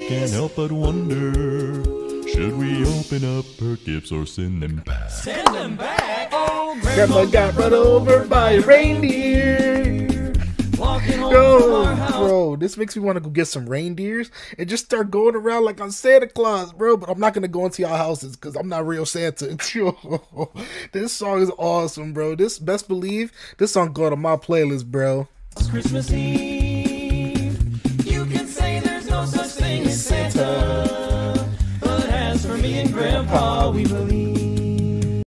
can't help but wonder, should we open up her gifts or send them back? Send them back. Oh, Grandma got run over by a reindeer. Walking home from our house. Bro, this makes me want to go get some reindeers and just start going around like I'm Santa Claus, bro. But I'm not gonna go into y'all houses because I'm not real Santa. This song is awesome, bro. This best believe this song go to my playlist, bro. It's Christmas Eve. You can say there's no such thing as Santa, but as for me and Grandpa, we believe.